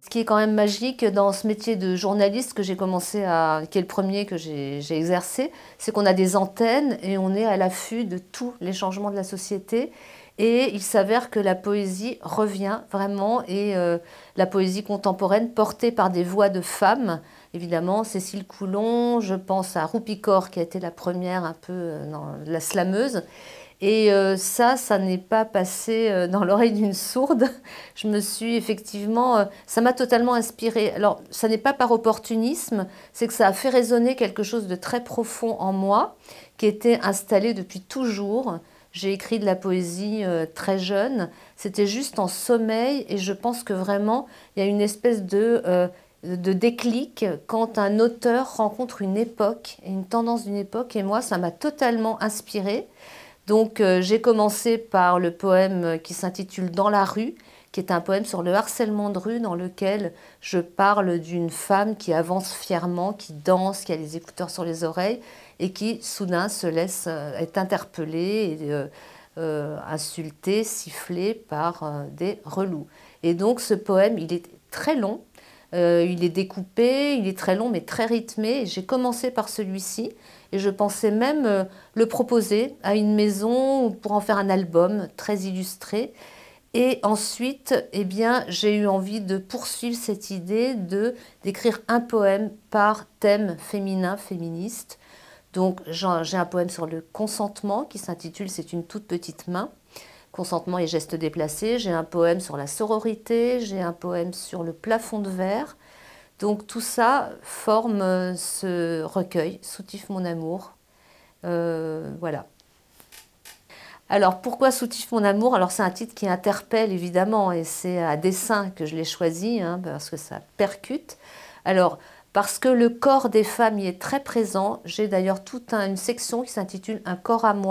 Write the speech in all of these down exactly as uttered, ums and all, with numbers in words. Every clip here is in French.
Ce qui est quand même magique dans ce métier de journaliste que j'ai commencé à, qui est le premier que j'ai exercé, c'est qu'on a des antennes et on est à l'affût de tous les changements de la société. Et il s'avère que la poésie revient vraiment, et euh, la poésie contemporaine portée par des voix de femmes. Évidemment, Cécile Coulon, je pense à Rupi Kaur qui a été la première un peu euh, dans la slameuse. Et euh, ça, ça n'est pas passé euh, dans l'oreille d'une sourde. Je me suis effectivement, euh, ça m'a totalement inspirée. Alors, ça n'est pas par opportunisme, c'est que ça a fait résonner quelque chose de très profond en moi, qui était installé depuis toujours. J'ai écrit de la poésie euh, très jeune, c'était juste en sommeil, et je pense que vraiment, il y a une espèce de, euh, de déclic quand un auteur rencontre une époque, et une tendance d'une époque, et moi, ça m'a totalement inspirée. Donc euh, j'ai commencé par le poème qui s'intitule « Dans la rue », qui est un poème sur le harcèlement de rue, dans lequel je parle d'une femme qui avance fièrement, qui danse, qui a les écouteurs sur les oreilles et qui soudain se laisse euh, être interpellée et euh, euh, insultée, sifflée par euh, des relous. Et donc ce poème, il est très long, euh, il est découpé, il est très long mais très rythmé. J'ai commencé par celui-ci. Et je pensais même euh, le proposer à une maison pour en faire un album très illustré. Et ensuite, eh bien, j'ai eu envie de poursuivre cette idée de d'écrire un poème par thème féminin, féministe. Donc j'ai un poème sur le consentement qui s'intitule « C'est une toute petite main ». Consentement et gestes déplacés. J'ai un poème sur la sororité, j'ai un poème sur le plafond de verre. Donc tout ça forme ce recueil, Soutif mon amour. Euh, voilà. Alors pourquoi Soutif mon amour? Alors c'est un titre qui interpelle évidemment, et c'est à dessein que je l'ai choisi, hein, parce que ça percute. Alors parce que le corps des femmes y est très présent, j'ai d'ailleurs toute un, une section qui s'intitule « Un corps à moi ».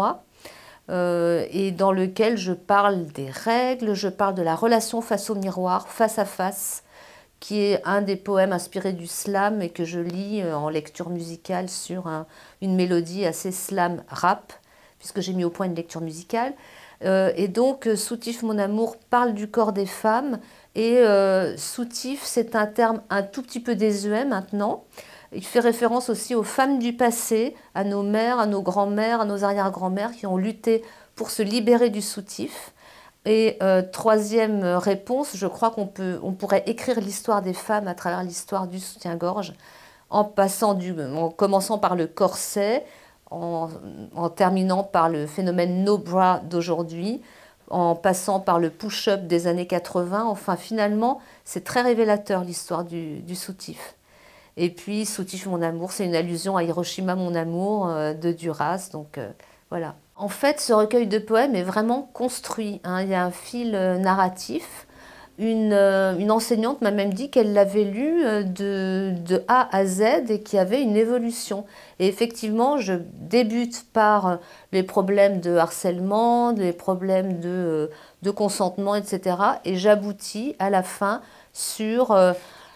Euh, et dans lequel je parle des règles, je parle de la relation face au miroir, face à face, qui est un des poèmes inspirés du slam et que je lis en lecture musicale sur un, une mélodie assez slam rap, puisque j'ai mis au point une lecture musicale. Euh, et donc, Soutif mon amour parle du corps des femmes, et euh, Soutif, c'est un terme un tout petit peu désuet maintenant. Il fait référence aussi aux femmes du passé, à nos mères, à nos grands-mères, à nos arrière-grands-mères qui ont lutté pour se libérer du soutif. Et euh, troisième réponse, je crois qu'on peut, on pourrait écrire l'histoire des femmes à travers l'histoire du soutien-gorge, en, passant du, en commençant par le corset, en, en terminant par le phénomène no bra d'aujourd'hui, en passant par le push-up des années quatre-vingts. Enfin, finalement, c'est très révélateur l'histoire du, du soutif. Et puis, Soutif mon amour, c'est une allusion à Hiroshima mon amour euh, de Duras. Donc euh, voilà. En fait, ce recueil de poèmes est vraiment construit, hein. Il y a un fil euh, narratif. Une, euh, une enseignante m'a même dit qu'elle l'avait lu euh, de, de A à Z et qu'il y avait une évolution. Et effectivement, je débute par euh, les problèmes de harcèlement, les problèmes de, euh, de consentement, et cetera. Et j'aboutis à la fin sur... Euh,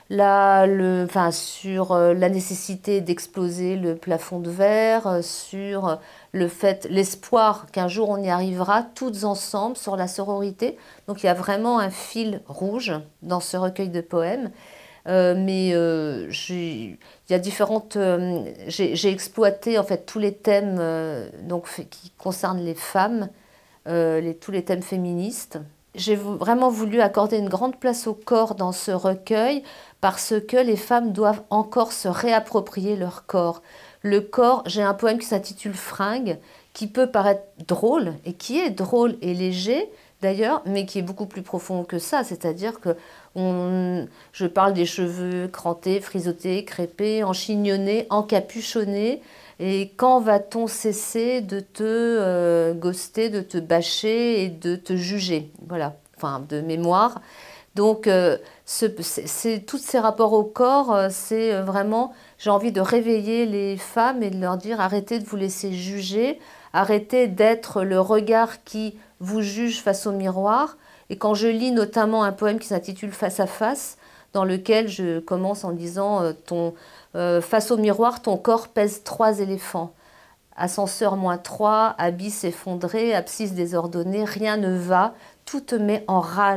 La, le, enfin, sur euh, la nécessité d'exploser le plafond de verre, euh, sur le fait, l'espoir qu'un jour on y arrivera toutes ensemble, sur la sororité. Donc il y a vraiment un fil rouge dans ce recueil de poèmes. Euh, mais euh, il y a différentes, euh, j'ai exploité en fait tous les thèmes euh, donc, qui concernent les femmes, euh, les, tous les thèmes féministes. J'ai vraiment voulu accorder une grande place au corps dans ce recueil parce que les femmes doivent encore se réapproprier leur corps. Le corps, j'ai un poème qui s'intitule « Fringue » qui peut paraître drôle et qui est drôle et léger d'ailleurs, mais qui est beaucoup plus profond que ça. C'est-à-dire que on, je parle des cheveux crantés, frisottés, crêpés, enchignonnés, encapuchonnés. Et quand va-t-on cesser de te euh, ghoster, de te bâcher et de te juger? Voilà, enfin, de mémoire. Donc, euh, c'est tous ces rapports au corps, c'est vraiment, j'ai envie de réveiller les femmes et de leur dire arrêtez de vous laisser juger, arrêtez d'être le regard qui vous juge face au miroir. Et quand je lis notamment un poème qui s'intitule « Face à face », dans lequel je commence en disant euh, ton, euh, face au miroir, ton corps pèse trois éléphants. Ascenseur moins trois, abysse effondré, abscisse désordonnée, rien ne va, tout te met en rage.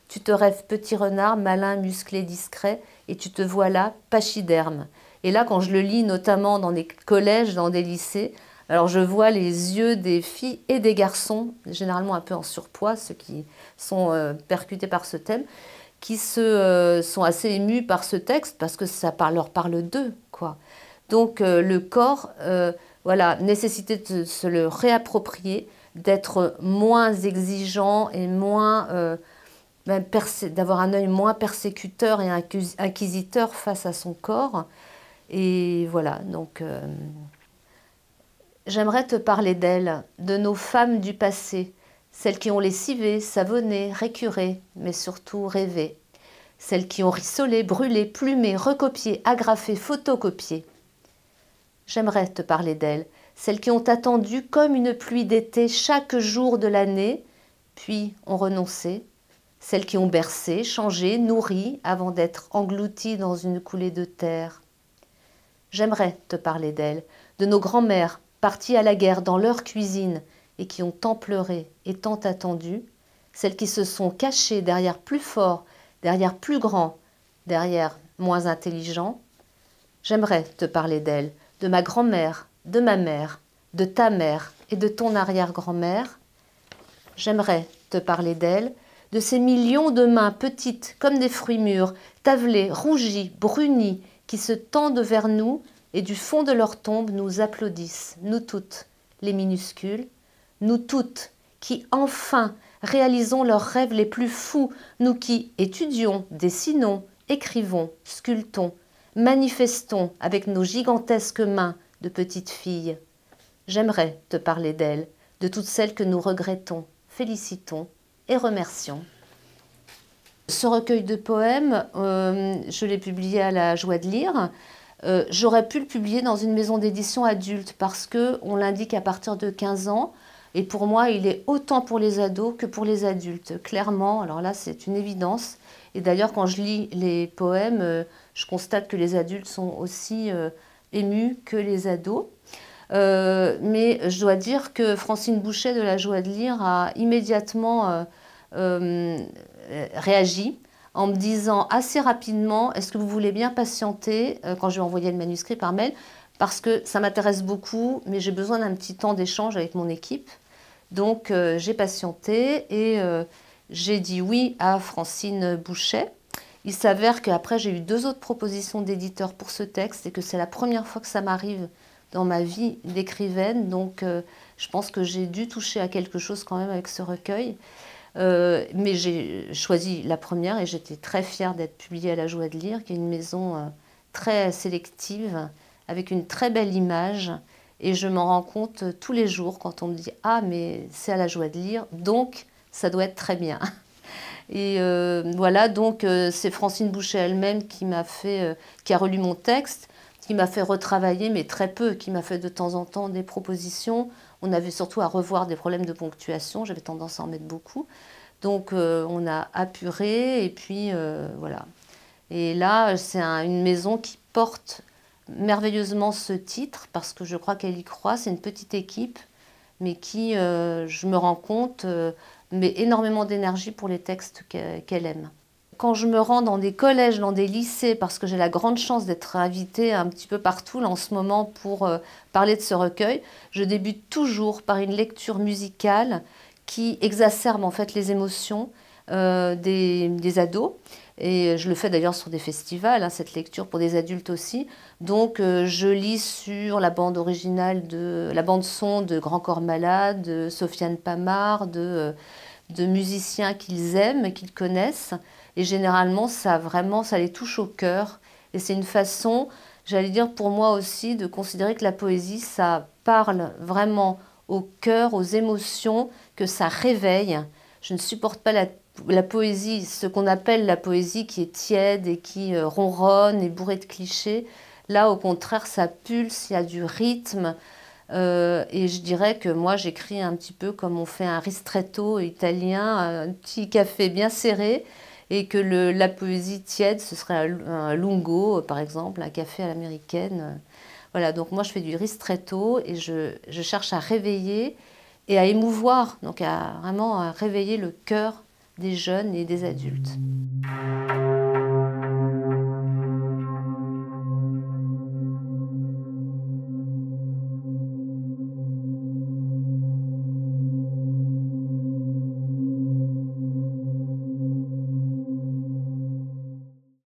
Tu te rêves petit renard, malin, musclé, discret, et tu te vois là, pachyderme. Et là, quand je le lis, notamment dans des collèges, dans des lycées, alors je vois les yeux des filles et des garçons, généralement un peu en surpoids, ceux qui sont euh, percutés par ce thème, qui se, euh, sont assez émus par ce texte parce que ça par, leur parle d'eux, quoi. Donc euh, le corps, euh, voilà, nécessité de se le réapproprier, d'être moins exigeant et moins, euh, ben, d'avoir un œil moins persécuteur et inquisiteur face à son corps. Et voilà, donc euh, j'aimerais te parler d'elles, de nos femmes du passé, celles qui ont lessivé, savonné, récuré, mais surtout rêvé. Celles qui ont rissolé, brûlé, plumé, recopié, agrafé, photocopié. J'aimerais te parler d'elles, celles qui ont attendu comme une pluie d'été chaque jour de l'année, puis ont renoncé. Celles qui ont bercé, changé, nourri, avant d'être englouties dans une coulée de terre. J'aimerais te parler d'elles, de nos grands-mères, parties à la guerre dans leur cuisine et qui ont tant pleuré et tant attendu, celles qui se sont cachées derrière plus fort, derrière plus grand, derrière moins intelligent. J'aimerais te parler d'elles, de ma grand-mère, de ma mère, de ta mère et de ton arrière-grand-mère. J'aimerais te parler d'elles, de ces millions de mains petites comme des fruits mûrs, tavelées, rougies, brunies, qui se tendent vers nous et du fond de leur tombe nous applaudissent, nous toutes, les minuscules, nous toutes qui enfin réalisons leurs rêves les plus fous, nous qui étudions, dessinons, écrivons, sculptons, manifestons avec nos gigantesques mains de petites filles. J'aimerais te parler d'elles, de toutes celles que nous regrettons, félicitons et remercions. Ce recueil de poèmes, euh, je l'ai publié à la Joie de lire. Euh, J'aurais pu le publier dans une maison d'édition adulte parce qu'on l'indique à partir de quinze ans. Et pour moi, il est autant pour les ados que pour les adultes, clairement. Alors là, c'est une évidence. Et d'ailleurs, quand je lis les poèmes, euh, je constate que les adultes sont aussi euh, émus que les ados. Euh, mais je dois dire que Francine Bouchet de la Joie de lire a immédiatement euh, euh, réagi en me disant assez rapidement « Est-ce que vous voulez bien patienter ?» quand je lui ai envoyé le manuscrit par mail, parce que ça m'intéresse beaucoup, mais j'ai besoin d'un petit temps d'échange avec mon équipe. Donc euh, j'ai patienté et euh, j'ai dit oui à Francine Bouchet. Il s'avère qu'après j'ai eu deux autres propositions d'éditeurs pour ce texte et que c'est la première fois que ça m'arrive dans ma vie d'écrivaine. Donc euh, je pense que j'ai dû toucher à quelque chose quand même avec ce recueil. Euh, mais j'ai choisi la première et j'étais très fière d'être publiée à la Joie de lire, qui est une maison euh, très sélective, avec une très belle image. Et je m'en rends compte tous les jours quand on me dit « Ah, mais c'est à la Joie de lire, donc ça doit être très bien ». Et euh, voilà, donc euh, c'est Francine Bouchet elle-même qui m'a fait, euh, qui a relu mon texte, qui m'a fait retravailler, mais très peu, qui m'a fait de temps en temps des propositions. On avait surtout à revoir des problèmes de ponctuation, j'avais tendance à en mettre beaucoup. Donc euh, on a apuré et puis euh, voilà. Et là, c'est un, une maison qui porte merveilleusement ce titre parce que je crois qu'elle y croit. C'est une petite équipe, mais qui, euh, je me rends compte, euh, met énormément d'énergie pour les textes qu'elle aime. Quand je me rends dans des collèges, dans des lycées, parce que j'ai la grande chance d'être invitée un petit peu partout là, en ce moment pour euh, parler de ce recueil, je débute toujours par une lecture musicale qui exacerbe en fait les émotions euh, des, des ados. Et je le fais d'ailleurs sur des festivals, hein, cette lecture pour des adultes aussi. Donc euh, je lis sur la bande originale, de la bande son de Grand Corps Malade, de Sofiane Pamart, de, euh, de musiciens qu'ils aiment, qu'ils connaissent. Et généralement, ça vraiment, ça les touche au cœur. Et c'est une façon, j'allais dire pour moi aussi, de considérer que la poésie, ça parle vraiment au cœur, aux émotions, que ça réveille. Je ne supporte pas la, la poésie, ce qu'on appelle la poésie qui est tiède et qui euh, ronronne et bourrée de clichés. Là, au contraire, ça pulse, il y a du rythme. Euh, et je dirais que moi, j'écris un petit peu comme on fait un ristretto italien, un petit café bien serré. Et que le, la poésie tiède, ce serait un, un lungo, par exemple, un café à l'américaine. Voilà, donc moi je fais du ristretto et je, je cherche à réveiller et à émouvoir, donc à vraiment à réveiller le cœur des jeunes et des adultes.